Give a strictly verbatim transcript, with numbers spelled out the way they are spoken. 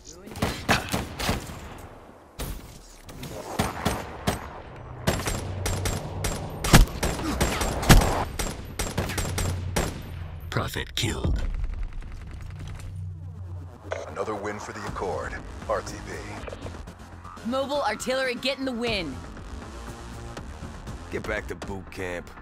Prophet killed. Another win for the Accord. R T B. Mobile artillery getting the win. Get back to boot camp.